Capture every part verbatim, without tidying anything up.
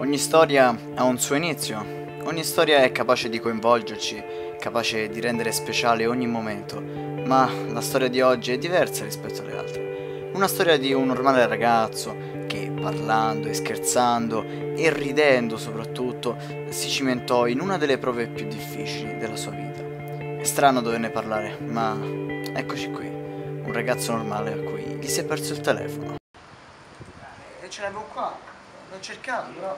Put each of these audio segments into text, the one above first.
Ogni storia ha un suo inizio, ogni storia è capace di coinvolgerci, capace di rendere speciale ogni momento, ma la storia di oggi è diversa rispetto alle altre. Una storia di un normale ragazzo che, parlando e scherzando e ridendo soprattutto, si cimentò in una delle prove più difficili della sua vita. È strano doverne parlare, ma eccoci qui, un ragazzo normale a cui gli si è perso il telefono. E ce l'avevo qua, l'ho cercato però...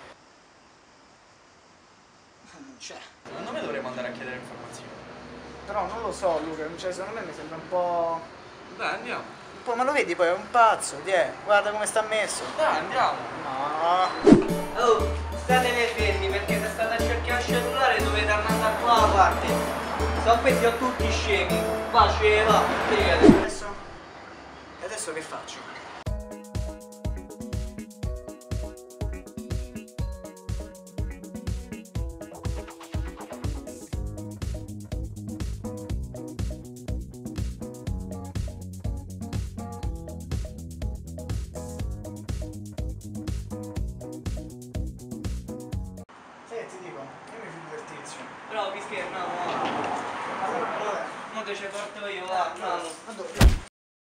non c'è. Secondo me dovremmo andare a chiedere informazioni. Però non lo so Luca, cioè, secondo me mi sembra un po'... Dai, andiamo. Un po', ma lo vedi poi, è un pazzo, ti è, guarda come sta messo. Dai, andiamo. No. Oh, statene fermi perché se state a cercare il cellulare dovete andare da qua parte. Sono questi sono tutti scemi. Faceva, spiegate. Adesso? E adesso che faccio? Ti dico, io mi fido del tizio. Però vi scherzo, no, no. Allora, allora. Mo te ci porto io, va, no. Ma dove?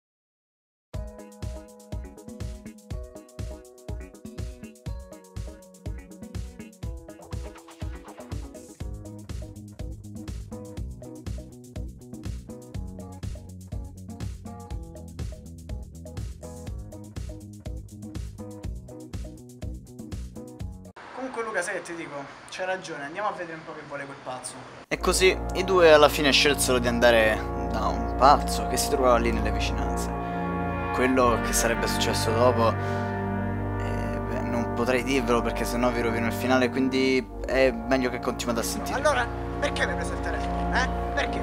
Comunque Luca, sai che ti dico? C'hai ragione, andiamo a vedere un po' che vuole quel pazzo. E così i due alla fine scelsero di andare da un pazzo che si trovava lì nelle vicinanze. Quello che sarebbe successo dopo, eh, beh, non potrei dirvelo perché sennò vi rovino il finale, quindi è meglio che continuate a sentire. Allora, perché mi hai preso il telefono? Eh? Perché?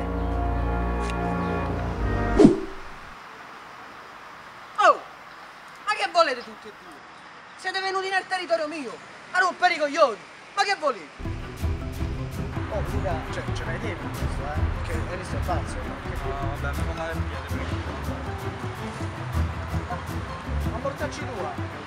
Oh! Ma che volete tutti e due? Siete venuti nel territorio mio a rompere i coglioni! Ma che volete? Oh Luca, cioè, ce l'hai detto questo, eh? Perché hai visto il pazzo? Che... No, vabbè, andiamo andare a piede, prego. Ma portarci tua!